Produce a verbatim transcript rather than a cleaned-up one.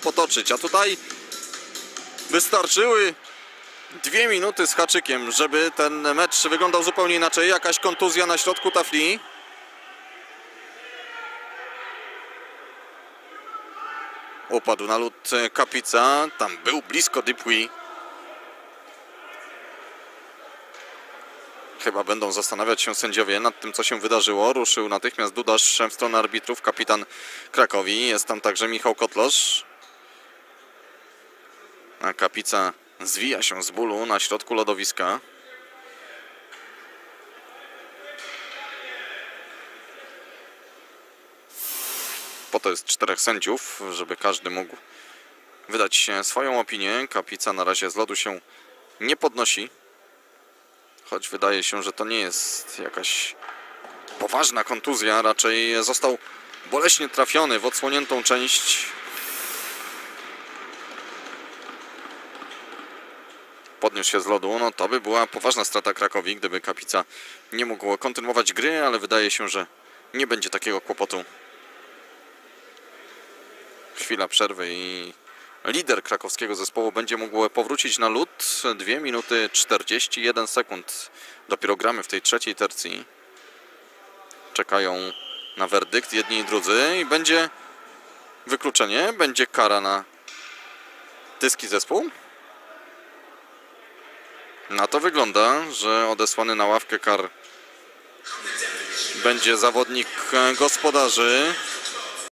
potoczyć. A tutaj wystarczyły dwie minuty z haczykiem, żeby ten mecz wyglądał zupełnie inaczej. Jakaś kontuzja na środku tafli. Upadł na lód Kapica. Tam był blisko Dupuis. Chyba będą zastanawiać się sędziowie nad tym, co się wydarzyło. Ruszył natychmiast Dudasz w stronę arbitrów, kapitan Krakowi. Jest tam także Michał Kotlosz. A Kapica zwija się z bólu na środku lodowiska. Po to jest czterech sędziów, żeby każdy mógł wydać swoją opinię. Kapica na razie z lodu się nie podnosi. Choć wydaje się, że to nie jest jakaś poważna kontuzja. Raczej został boleśnie trafiony w odsłoniętą część. Podniósł się z lodu. No to by była poważna strata Krakowi, gdyby Kapica nie mógł kontynuować gry, ale wydaje się, że nie będzie takiego kłopotu. Chwila przerwy i lider krakowskiego zespołu będzie mógł powrócić na lód. dwie minuty czterdzieści jeden sekund. Dopiero gramy w tej trzeciej tercji. Czekają na werdykt jedni i drudzy i będzie wykluczenie, będzie kara na tyski zespół. Na to wygląda, że odesłany na ławkę kar będzie zawodnik gospodarzy.